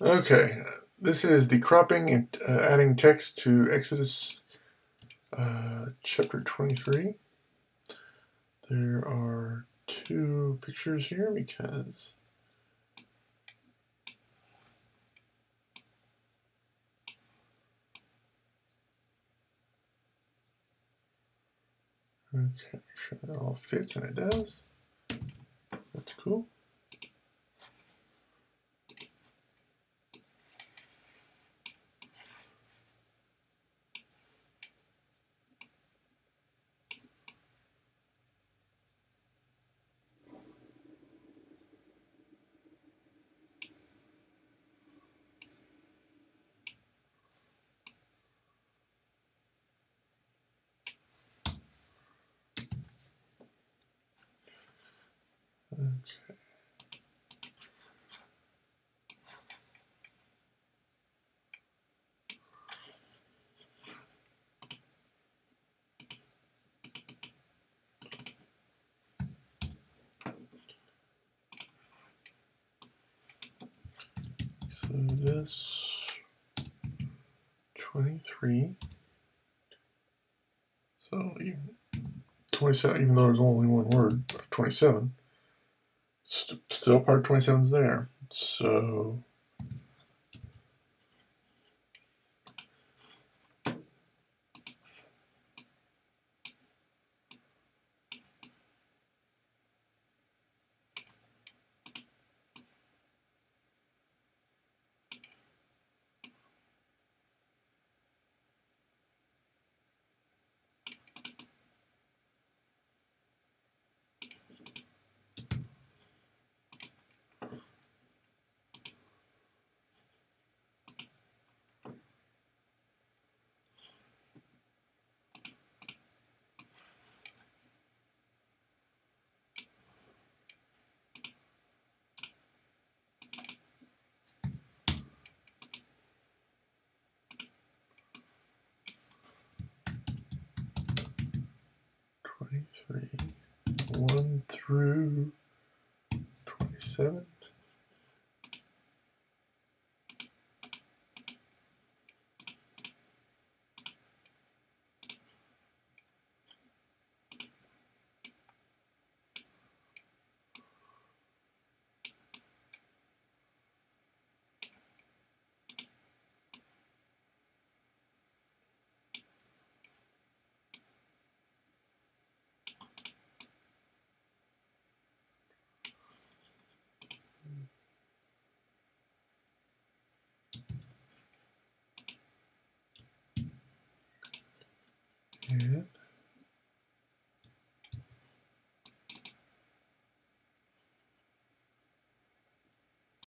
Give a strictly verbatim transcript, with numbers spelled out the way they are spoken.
Okay, this is the cropping and uh, adding text to Exodus uh, chapter twenty-three. There are two pictures here because okay, make sure that all fits, and it does. That's cool. Okay. So this twenty-three. So even twenty-seven, even though there's only one word, twenty-seven, st still part of twenty-seven is there. So twenty-three, one through twenty-seven. Yeah.